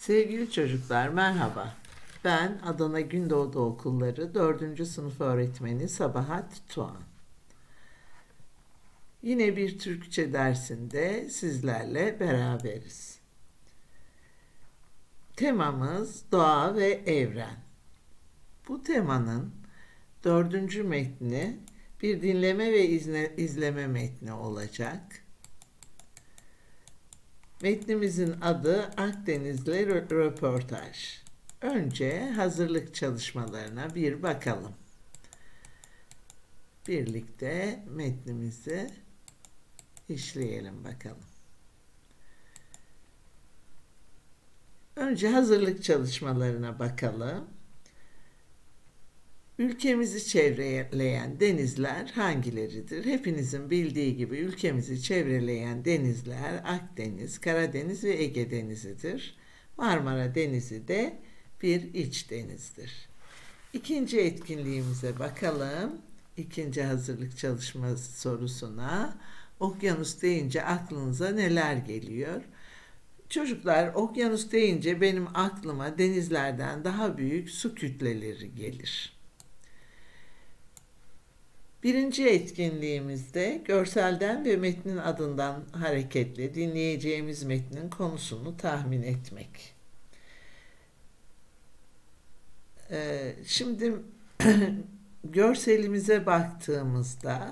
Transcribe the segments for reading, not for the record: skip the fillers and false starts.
Sevgili çocuklar, merhaba. Ben Adana Gündoğdu Okulları 4. sınıf öğretmeni Sabahat Tuğan. Yine bir Türkçe dersinde sizlerle beraberiz. Temamız doğa ve evren. Bu temanın 4. metni bir dinleme ve izleme metni olacak. Metnimizin adı Akdeniz'le röportaj. Önce hazırlık çalışmalarına bir bakalım. Birlikte metnimizi işleyelim bakalım. Önce hazırlık çalışmalarına bakalım. Ülkemizi çevreleyen denizler hangileridir? Hepinizin bildiği gibi ülkemizi çevreleyen denizler Akdeniz, Karadeniz ve Ege Denizi'dir. Marmara Denizi de bir iç denizdir. İkinci etkinliğimize bakalım. İkinci hazırlık çalışması sorusuna. Okyanus deyince aklınıza neler geliyor? Çocuklar, okyanus deyince benim aklıma denizlerden daha büyük su kütleleri gelir. Birinci etkinliğimizde görselden ve metnin adından hareketle dinleyeceğimiz metnin konusunu tahmin etmek. Şimdi görselimize baktığımızda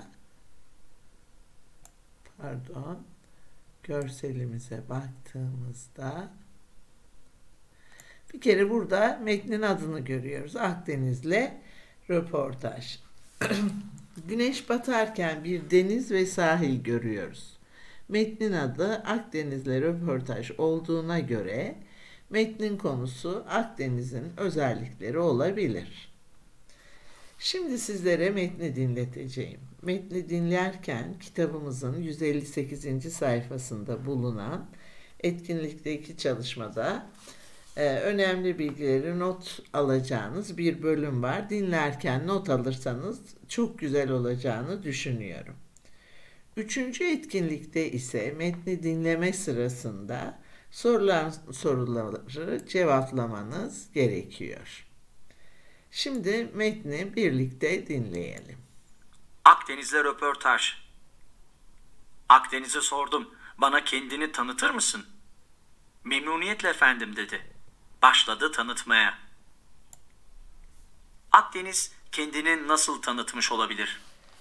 bir kere burada metnin adını görüyoruz. Akdeniz'le röportaj. Güneş batarken bir deniz ve sahil görüyoruz. Metnin adı Akdeniz'le röportaj olduğuna göre metnin konusu Akdeniz'in özellikleri olabilir. Şimdi sizlere metni dinleteceğim. Metni dinlerken kitabımızın 158. sayfasında bulunan etkinlikteki çalışmada önemli bilgileri not alacağınız bir bölüm var. Dinlerken not alırsanız çok güzel olacağını düşünüyorum. Üçüncü etkinlikte ise metni dinleme sırasında sorulan soruları cevaplamanız gerekiyor. Şimdi metni birlikte dinleyelim. Akdeniz'le röportaj. Akdeniz'e sordum. Bana kendini tanıtır mısın? Memnuniyetle efendim dedi. Başladı tanıtmaya. Akdeniz kendini nasıl tanıtmış olabilir?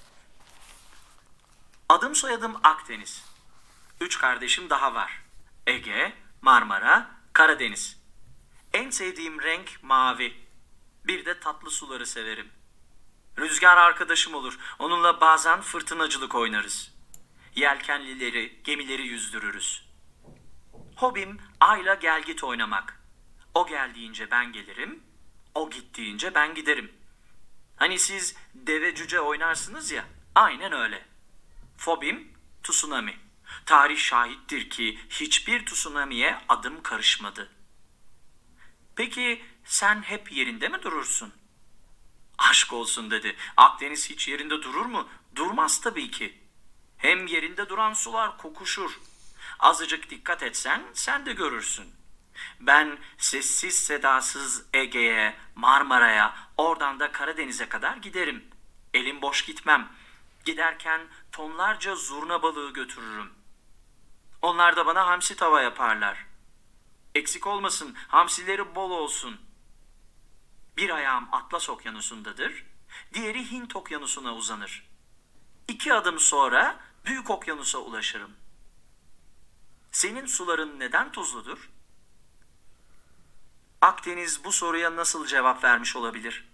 Adım soyadım Akdeniz. 3 kardeşim daha var. Ege, Marmara, Karadeniz. En sevdiğim renk mavi. Bir de tatlı suları severim. Rüzgar arkadaşım olur. Onunla bazen fırtınacılık oynarız. Yelkenlileri, gemileri yüzdürürüz. Hobim ayla gelgit oynamak. O geldiğince ben gelirim, o gittiğince ben giderim. Hani siz deve cüce oynarsınız ya, aynen öyle. Fobim tsunami. Tarih şahittir ki hiçbir tsunami'ye adım karışmadı. Peki sen hep yerinde mi durursun? Aşk olsun dedi. Akdeniz hiç yerinde durur mu? Durmaz tabii ki. Hem yerinde duran sular kokuşur. Azıcık dikkat etsen sen de görürsün. Ben sessiz sedasız Ege'ye, Marmara'ya, oradan da Karadeniz'e kadar giderim. Elim boş gitmem. Giderken tonlarca zurna balığı götürürüm. Onlar da bana hamsi tava yaparlar. Eksik olmasın, hamsileri bol olsun. Bir ayağım Atlas Okyanusu'ndadır, diğeri Hint Okyanusu'na uzanır. 2 adım sonra Büyük Okyanus'a ulaşırım. Senin suların neden tuzludur? Akdeniz bu soruya nasıl cevap vermiş olabilir?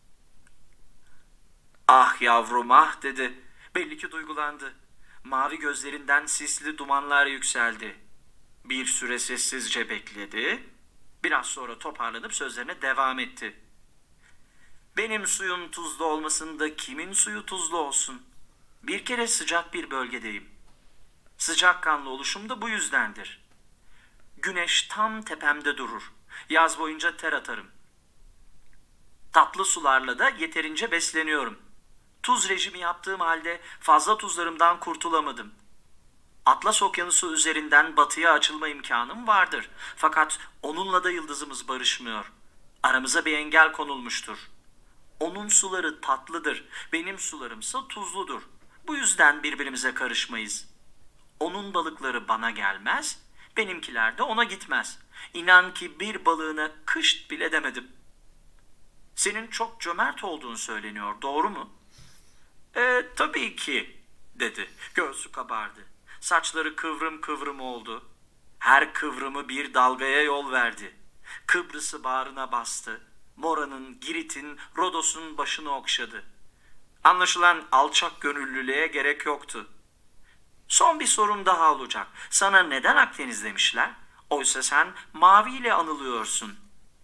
Ah yavrum ah dedi. Belli ki duygulandı. Mavi gözlerinden sisli dumanlar yükseldi. Bir süre sessizce bekledi. Biraz sonra toparlanıp sözlerine devam etti. Benim suyum tuzlu olmasında kimin suyu tuzlu olsun? Bir kere sıcak bir bölgedeyim. Sıcakkanlı oluşum da bu yüzdendir. Güneş tam tepemde durur. Yaz boyunca ter atarım. Tatlı sularla da yeterince besleniyorum. Tuz rejimi yaptığım halde fazla tuzlarımdan kurtulamadım. Atlas Okyanusu üzerinden batıya açılma imkanım vardır. Fakat onunla da yıldızımız barışmıyor. Aramıza bir engel konulmuştur. Onun suları tatlıdır, benim sularımsa tuzludur. Bu yüzden birbirimize karışmayız. Onun balıkları bana gelmez, benimkiler de ona gitmez. İnan ki bir balığına kışt bile demedim. Senin çok cömert olduğun söyleniyor, doğru mu? Tabii ki, dedi. Göğsü kabardı. Saçları kıvrım kıvrım oldu. Her kıvrımı bir dalgaya yol verdi. Kıbrıs'ı bağrına bastı. Mora'nın, Girit'in, Rodos'un başını okşadı. Anlaşılan alçak gönüllülüğe gerek yoktu. Son bir sorum daha olacak. Sana neden Akdeniz demişler? Oysa sen Mavi ile anılıyorsun.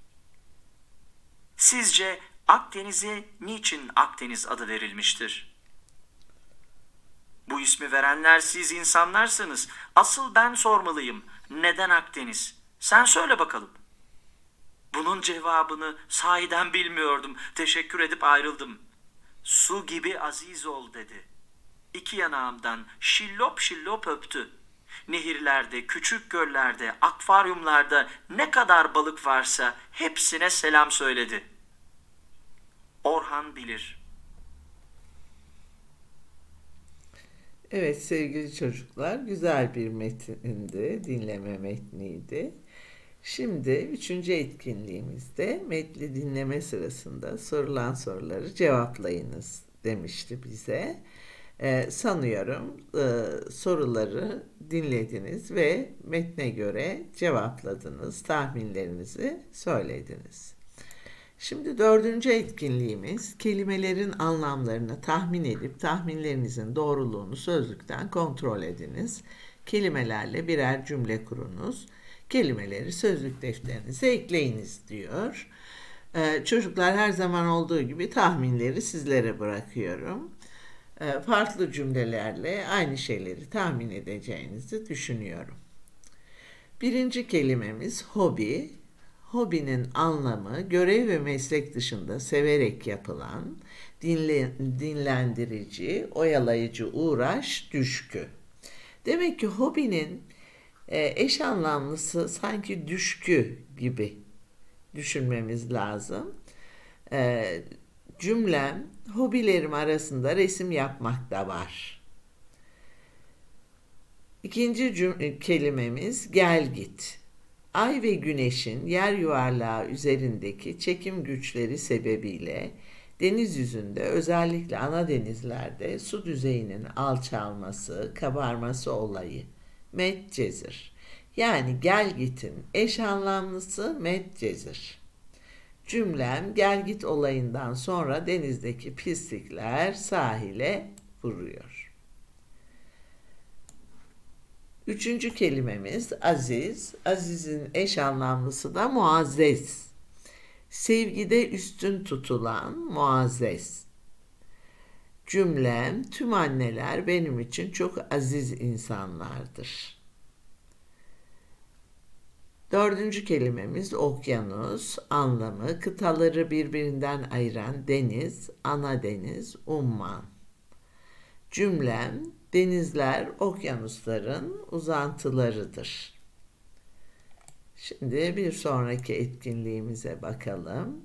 Sizce Akdeniz'e niçin Akdeniz adı verilmiştir? Bu ismi verenler siz insanlarsınız. Asıl ben sormalıyım. Neden Akdeniz? Sen söyle bakalım. Bunun cevabını sahiden bilmiyordum. Teşekkür edip ayrıldım. Su gibi aziz ol dedi. İki yanağımdan şillop şillop öptü. Nehirlerde, küçük göllerde, akvaryumlarda ne kadar balık varsa hepsine selam söyledi. Orhan Bilir. Evet sevgili çocuklar, güzel bir metindi, dinleme metniydi. Şimdi üçüncü etkinliğimizde metni dinleme sırasında sorulan soruları cevaplayınız demişti bize. Sanıyorum soruları dinlediniz ve metne göre cevapladınız, tahminlerinizi söylediniz. Şimdi dördüncü etkinliğimiz kelimelerin anlamlarını tahmin edip tahminlerinizin doğruluğunu sözlükten kontrol ediniz. Kelimelerle birer cümle kurunuz. Kelimeleri sözlük defterinize ekleyiniz diyor. Çocuklar her zaman olduğu gibi tahminleri sizlere bırakıyorum. Farklı cümlelerle aynı şeyleri tahmin edeceğinizi düşünüyorum. Birinci kelimemiz hobi. Hobinin anlamı görev ve meslek dışında severek yapılan, dinlendirici, oyalayıcı uğraş, düşkü. Demek ki hobinin eş anlamlısı sanki düşkü gibi düşünmemiz lazım. Cümlem, hobilerim arasında resim yapmak da var. İkinci kelimemiz gel git. Ay ve güneşin yer yuvarlağı üzerindeki çekim güçleri sebebiyle deniz yüzünde, özellikle ana denizlerde su düzeyinin alçalması, kabarması olayı. Medcezir. Yani gel gitin eş anlamlısı Medcezir. Cümlem gel git olayından sonra denizdeki pislikler sahile vuruyor. Üçüncü kelimemiz aziz. Aziz'in eş anlamlısı da muazzez. Sevgide üstün tutulan muazzez. Cümlem tüm anneler benim için çok aziz insanlardır. Dördüncü kelimemiz okyanus. Anlamı kıtaları birbirinden ayıran deniz, ana deniz, umman. Cümlem denizler okyanusların uzantılarıdır. Şimdi bir sonraki etkinliğimize bakalım.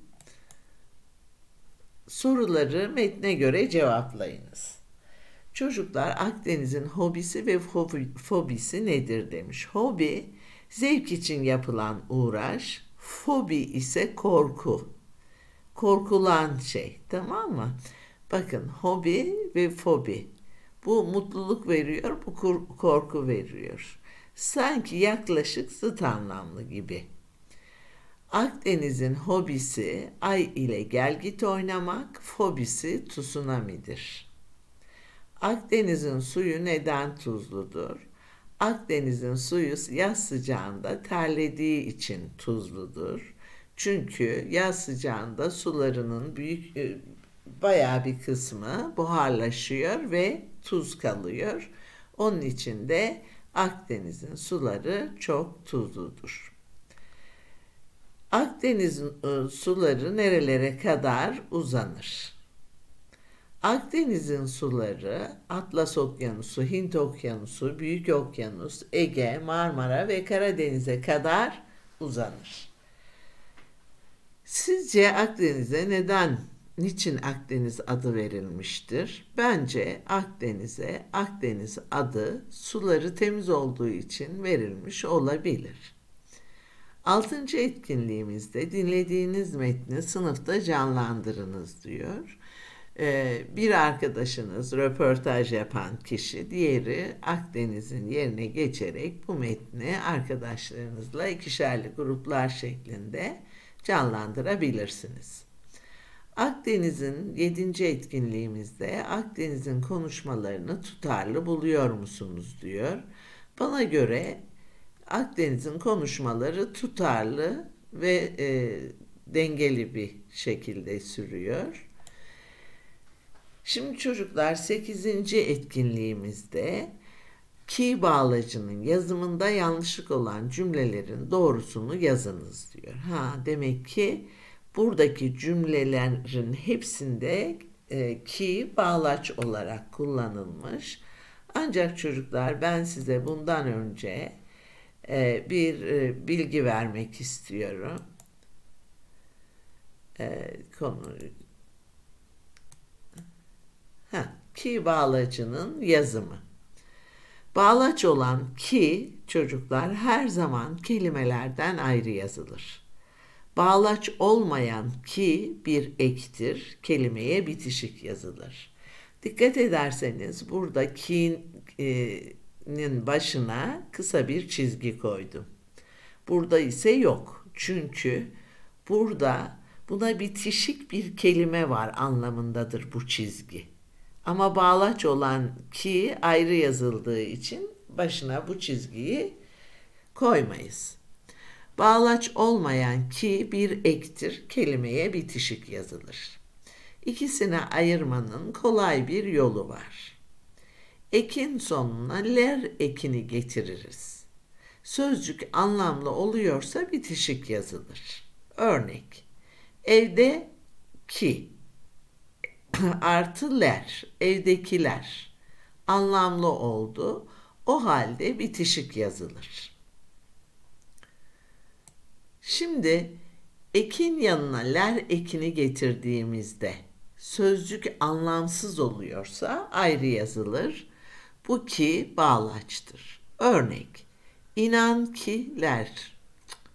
Soruları metne göre cevaplayınız. Çocuklar Akdeniz'in hobisi ve fobisi nedir demiş. Hobi, zevk için yapılan uğraş, fobi ise korku. Korkulan şey, tamam mı? Bakın hobi ve fobi. Bu mutluluk veriyor, bu korku veriyor. Sanki yaklaşık zıt anlamlı gibi. Akdeniz'in hobisi ay ile gelgit oynamak, fobisi tsunami'dir. Akdeniz'in suyu neden tuzludur? Akdeniz'in suyu yaz sıcağında terlediği için tuzludur. Çünkü yaz sıcağında sularının bayağı bir kısmı buharlaşıyor ve tuz kalıyor. Onun için de Akdeniz'in suları çok tuzludur. Akdeniz'in suları nerelere kadar uzanır? Akdeniz'in suları Atlas Okyanusu, Hint Okyanusu, Büyük Okyanus, Ege, Marmara ve Karadeniz'e kadar uzanır. Sizce Akdeniz'e niçin Akdeniz adı verilmiştir? Bence Akdeniz'e Akdeniz adı suları temiz olduğu için verilmiş olabilir. 6. etkinliğimizde dinlediğiniz metni sınıfta canlandırınız diyor. Bir arkadaşınız, röportaj yapan kişi, diğeri Akdeniz'in yerine geçerek bu metni arkadaşlarınızla ikişerli gruplar şeklinde canlandırabilirsiniz. Akdeniz'in 7. etkinliğimizde Akdeniz'in konuşmalarını tutarlı buluyor musunuz diyor. Bana göre Akdeniz'in konuşmaları tutarlı ve dengeli bir şekilde sürüyor. Şimdi çocuklar 8. etkinliğimizde ki bağlacının yazımında yanlışlık olan cümlelerin doğrusunu yazınız diyor. Demek ki buradaki cümlelerin hepsinde ki bağlaç olarak kullanılmış. Ancak çocuklar ben size bundan önce bir bilgi vermek istiyorum. Ki bağlacının yazımı. Bağlaç olan ki çocuklar her zaman kelimelerden ayrı yazılır. Bağlaç olmayan ki bir ektir, kelimeye bitişik yazılır. Dikkat ederseniz burada ki'nin başına kısa bir çizgi koydum. Burada ise yok. Çünkü burada buna bitişik bir kelime var anlamındadır bu çizgi. Ama bağlaç olan ki ayrı yazıldığı için başına bu çizgiyi koymayız. Bağlaç olmayan ki bir ektir, kelimeye bitişik yazılır. İkisini ayırmanın kolay bir yolu var. Ekin sonuna ler ekini getiririz. Sözcük anlamlı oluyorsa bitişik yazılır. Örnek, evde ki artı ler, evdekiler anlamlı oldu. O halde bitişik yazılır. Şimdi ekin yanına ler ekini getirdiğimizde sözcük anlamsız oluyorsa ayrı yazılır. Bu ki bağlaçtır. Örnek, inankiler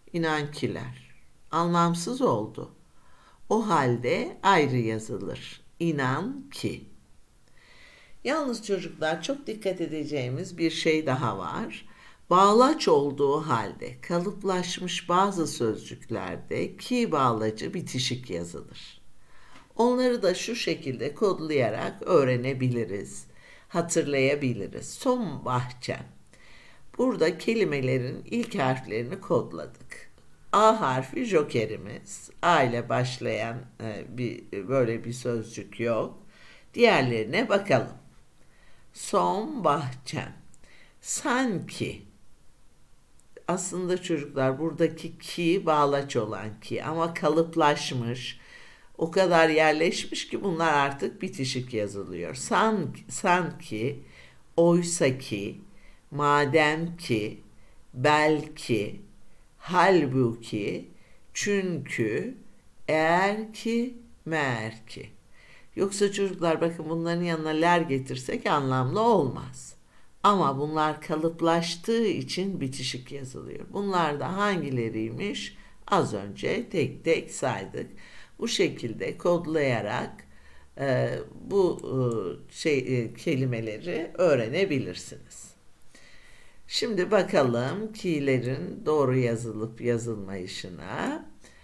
anlamsız oldu. O halde ayrı yazılır. İnan ki. Yalnız çocuklar çok dikkat edeceğimiz bir şey daha var. Bağlaç olduğu halde kalıplaşmış bazı sözcüklerde ki bağlacı bitişik yazılır. Onları da şu şekilde kodlayarak öğrenebiliriz, hatırlayabiliriz. Son bahçem. Burada kelimelerin ilk harflerini kodladık. A harfi jokerimiz. A ile başlayan böyle bir sözcük yok. Diğerlerine bakalım. Son bahçem. Sanki. Aslında çocuklar buradaki ki bağlaç olan ki ama kalıplaşmış. O kadar yerleşmiş ki bunlar artık bitişik yazılıyor. Sanki, oysaki, madem ki, belki, halbuki, çünkü, eğer ki, meğer ki. Yoksa çocuklar bakın bunların yanına ler getirsek anlamlı olmaz. Ama bunlar kalıplaştığı için bitişik yazılıyor. Bunlar da hangileriymiş? Az önce tek tek saydık. Bu şekilde kodlayarak bu kelimeleri öğrenebilirsiniz. Şimdi bakalım ki'lerin doğru yazılıp yazılmayışına.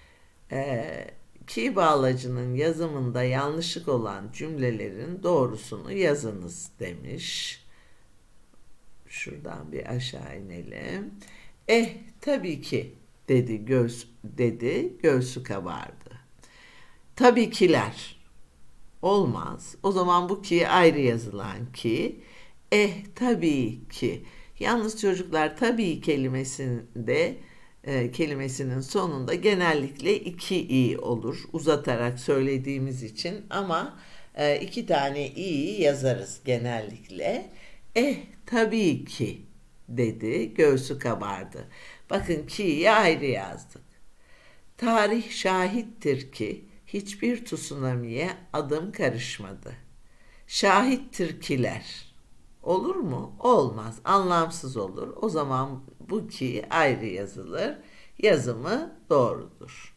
Ki bağlacının yazımında yanlışlık olan cümlelerin doğrusunu yazınız demiş. Şuradan bir aşağı inelim. Tabii ki dedi göğsü kabardı. Tabii kiler. Olmaz. O zaman bu ki ayrı yazılan ki. Tabii ki. Yalnız çocuklar tabii kelimesinin sonunda genellikle 2 i olur. Uzatarak söylediğimiz için ama 2 tane i'yi yazarız genellikle. Tabii ki dedi, göğsü kabardı. Bakın ki'yi ayrı yazdık. Tarih şahittir ki hiçbir tsunami'ye adım karışmadı. Şahittir kiler. Olur mu? Olmaz. Anlamsız olur. O zaman bu ki ayrı yazılır. Yazımı doğrudur.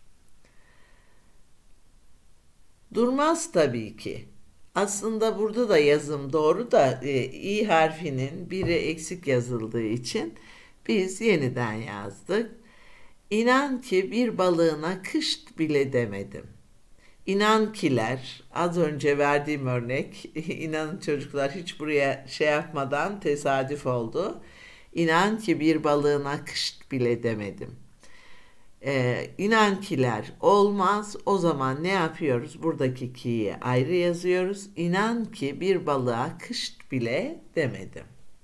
Durmaz tabii ki. Aslında burada da yazım doğru da i harfinin biri eksik yazıldığı için biz yeniden yazdık. İnan ki bir balığına kışt bile demedim. İnan kiler, az önce verdiğim örnek, inanın çocuklar hiç buraya şey yapmadan tesadüf oldu. İnan ki bir balığına kışt bile demedim. İnan kiler olmaz, o zaman ne yapıyoruz? Buradaki ki'yi ayrı yazıyoruz. İnan ki bir balığa kışt bile demedim.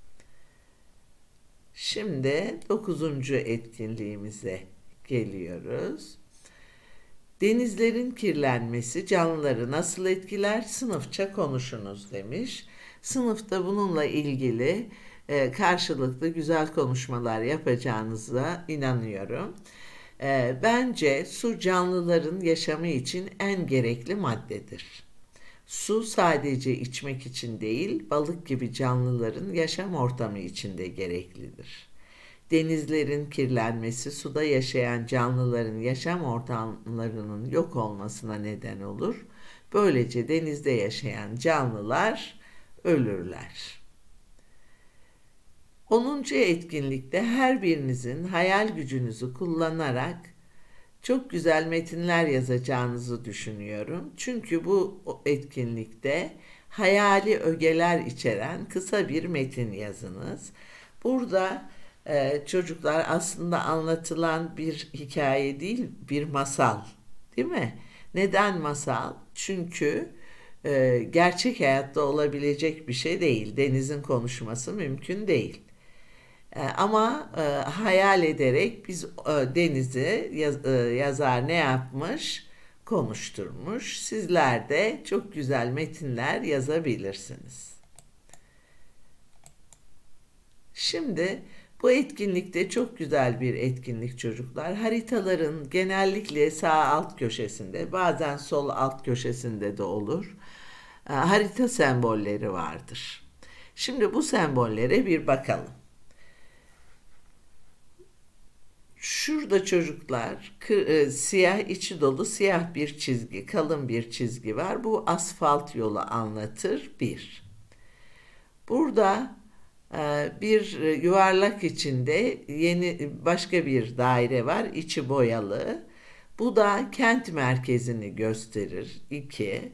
Şimdi 9. etkinliğimize geliyoruz. Denizlerin kirlenmesi canlıları nasıl etkiler? Sınıfça konuşunuz demiş. Sınıfta bununla ilgili karşılıklı güzel konuşmalar yapacağınıza inanıyorum. Bence su canlıların yaşamı için en gerekli maddedir. Su sadece içmek için değil, balık gibi canlıların yaşam ortamı için de gereklidir. Denizlerin kirlenmesi suda yaşayan canlıların yaşam ortamlarının yok olmasına neden olur. Böylece denizde yaşayan canlılar ölürler. 10. etkinlikte her birinizin hayal gücünüzü kullanarak çok güzel metinler yazacağınızı düşünüyorum. Çünkü bu etkinlikte hayali ögeler içeren kısa bir metin yazınız. Burada çocuklar aslında anlatılan bir hikaye değil, bir masal, değil mi? Neden masal? Çünkü gerçek hayatta olabilecek bir şey değil. Denizin konuşması mümkün değil. Ama hayal ederek biz denizi yazar ne yapmış? Konuşturmuş. Sizler de çok güzel metinler yazabilirsiniz. Şimdi bu etkinlikte çok güzel bir etkinlik çocuklar. Haritaların genellikle sağ alt köşesinde, bazen sol alt köşesinde de olur. Harita sembolleri vardır. Şimdi bu sembollere bir bakalım. Şurada çocuklar siyah, içi dolu siyah bir çizgi, kalın bir çizgi var. Bu asfalt yolu anlatır. Bir. Burada bir yuvarlak içinde yeni başka bir daire var. İçi boyalı. Bu da kent merkezini gösterir. 2.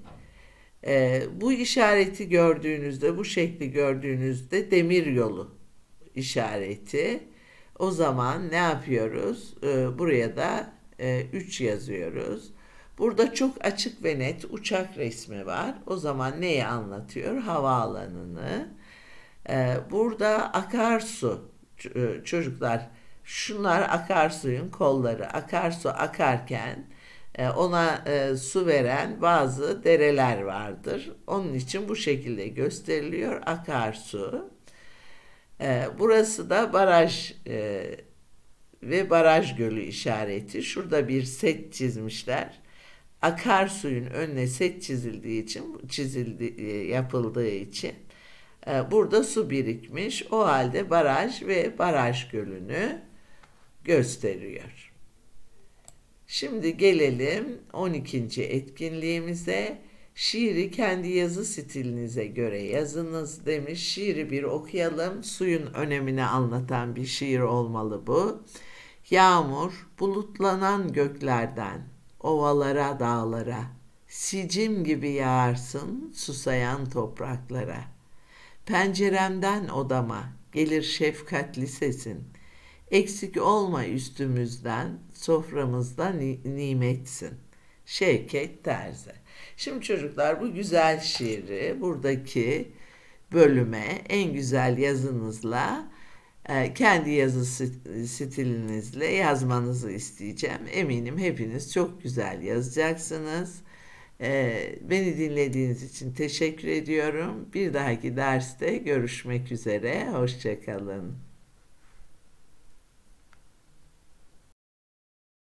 Bu işareti gördüğünüzde, bu şekli gördüğünüzde demir yolu işareti. O zaman ne yapıyoruz? Buraya da 3 yazıyoruz. Burada çok açık ve net uçak resmi var. O zaman neyi anlatıyor? Havaalanını. Burada akarsu. Çocuklar, şunlar akarsuyun kolları. Akarsu akarken ona su veren bazı dereler vardır. Onun için bu şekilde gösteriliyor akarsu. Burası da baraj ve baraj gölü işareti. Şurada bir set çizmişler. Akarsuyun önüne set çizildiği için, yapıldığı için burada su birikmiş. O halde baraj ve baraj gölünü gösteriyor. Şimdi gelelim 12. etkinliğimize. Şiiri kendi yazı stilinize göre yazınız demiş. Şiiri bir okuyalım. Suyun önemini anlatan bir şiir olmalı bu. Yağmur bulutlanan göklerden ovalara dağlara sicim gibi yağarsın susayan topraklara. Penceremden odama gelir şefkatli sesin. Eksik olma üstümüzden soframızda nimetsin. Şevket Terzi. Şimdi çocuklar bu güzel şiiri buradaki bölüme en güzel yazınızla kendi yazı stilinizle yazmanızı isteyeceğim. Eminim hepiniz çok güzel yazacaksınız. Beni dinlediğiniz için teşekkür ediyorum. Bir dahaki derste görüşmek üzere. Hoşça kalın.